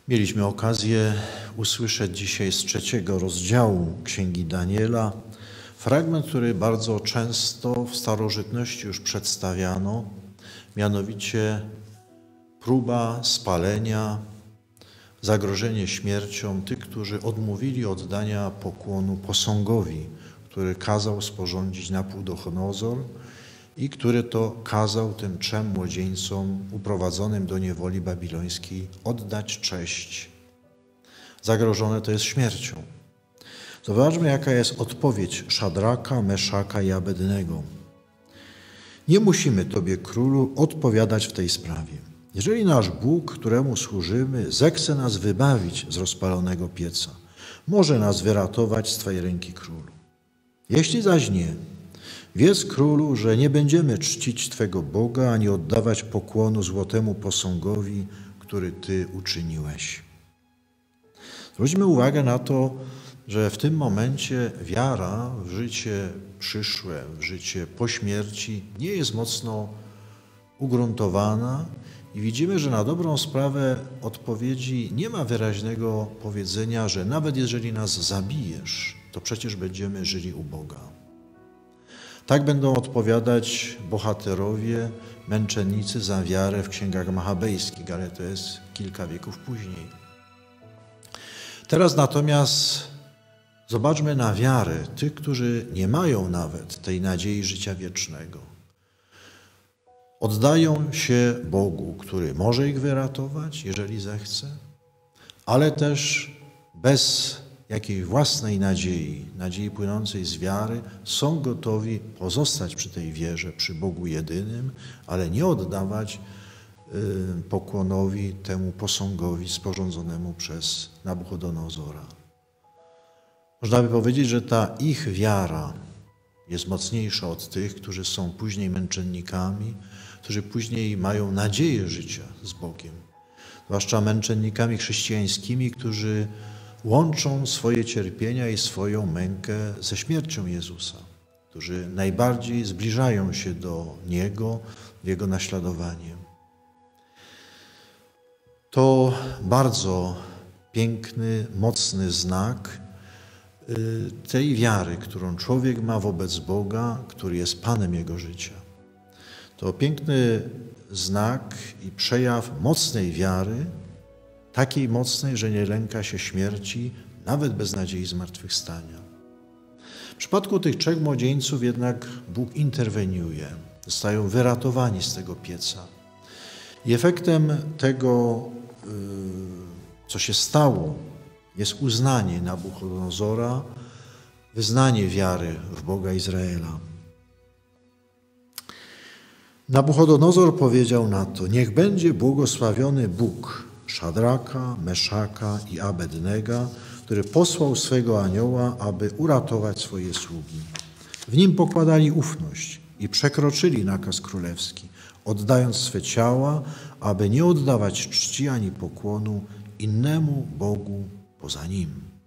Mieliśmy okazję usłyszeć dzisiaj z 3 rozdziału Księgi Daniela fragment, który bardzo często w starożytności już przedstawiano, mianowicie próba spalenia, zagrożenie śmiercią tych, którzy odmówili oddania pokłonu posągowi, który kazał sporządzić Nabuchodonozor i który to kazał tym 3 młodzieńcom uprowadzonym do niewoli babilońskiej oddać cześć. Zagrożone to jest śmiercią. Zobaczmy, jaka jest odpowiedź Szadraka, Meszaka i Abednego. Nie musimy Tobie, królu, odpowiadać w tej sprawie. Jeżeli nasz Bóg, któremu służymy, zechce nas wybawić z rozpalonego pieca, może nas wyratować z Twojej ręki, królu. Jeśli zaś nie, wiedz, królu, że nie będziemy czcić Twego Boga, ani oddawać pokłonu złotemu posągowi, który Ty uczyniłeś. Zwróćmy uwagę na to, że w tym momencie wiara w życie przyszłe, w życie po śmierci nie jest mocno ugruntowana i widzimy, że na dobrą sprawę odpowiedzi nie ma wyraźnego powiedzenia, że nawet jeżeli nas zabijesz, to przecież będziemy żyli u Boga. Tak będą odpowiadać bohaterowie, męczennicy za wiarę w księgach machabejskich, ale to jest kilka wieków później. Teraz natomiast zobaczmy na wiarę tych, którzy nie mają nawet tej nadziei życia wiecznego. Oddają się Bogu, który może ich wyratować, jeżeli zechce, ale też bez jakiej własnej nadziei płynącej z wiary, są gotowi pozostać przy tej wierze, przy Bogu jedynym, ale nie oddawać pokłonowi temu posągowi sporządzonemu przez Nabuchodonozora. Można by powiedzieć, że ta ich wiara jest mocniejsza od tych, którzy są później męczennikami, którzy później mają nadzieję życia z Bogiem. Zwłaszcza męczennikami chrześcijańskimi, którzy łączą swoje cierpienia i swoją mękę ze śmiercią Jezusa, którzy najbardziej zbliżają się do Niego w Jego naśladowanie. To bardzo piękny, mocny znak tej wiary, którą człowiek ma wobec Boga, który jest Panem jego życia. To piękny znak i przejaw mocnej wiary, takiej mocnej, że nie lęka się śmierci, nawet bez nadziei zmartwychwstania. W przypadku tych 3 młodzieńców jednak Bóg interweniuje, zostają wyratowani z tego pieca. I efektem tego, co się stało, jest uznanie Nabuchodonozora, wyznanie wiary w Boga Izraela. Nabuchodonozor powiedział na to: niech będzie błogosławiony Bóg Szadraka, Meszaka i Abednego, który posłał swego anioła, aby uratować swoje sługi. W nim pokładali ufność i przekroczyli nakaz królewski, oddając swe ciała, aby nie oddawać czci ani pokłonu innemu Bogu poza nim.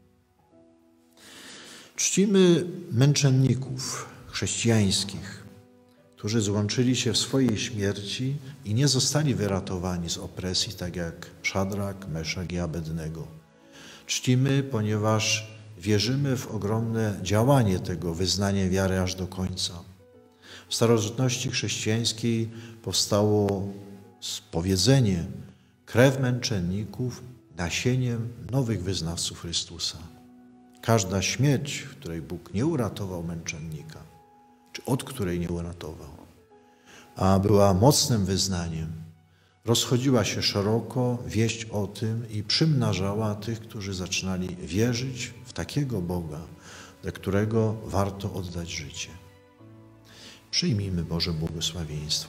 Czcimy męczenników chrześcijańskich, którzy złączyli się w swojej śmierci i nie zostali wyratowani z opresji, tak jak Szadrak, Meszak i Abednego. Czcimy, ponieważ wierzymy w ogromne działanie tego wyznania wiary aż do końca. W starożytności chrześcijańskiej powstało powiedzenie: krew męczenników nasieniem nowych wyznawców Chrystusa. Każda śmierć, w której Bóg nie uratował męczennika, czy od której nie uratował, a była mocnym wyznaniem, rozchodziła się szeroko wieść o tym i przymnażała tych, którzy zaczynali wierzyć w takiego Boga, dla którego warto oddać życie. Przyjmijmy Boże błogosławieństwo.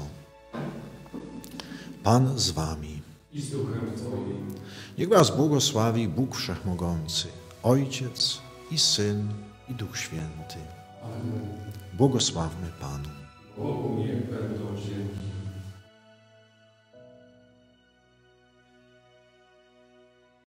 Pan z wami. I z duchem Twoim. Niech was błogosławi Bóg Wszechmogący, Ojciec i Syn i Duch Święty. Amen. Błogosławmy Panu. Bogu niech będą dzięki.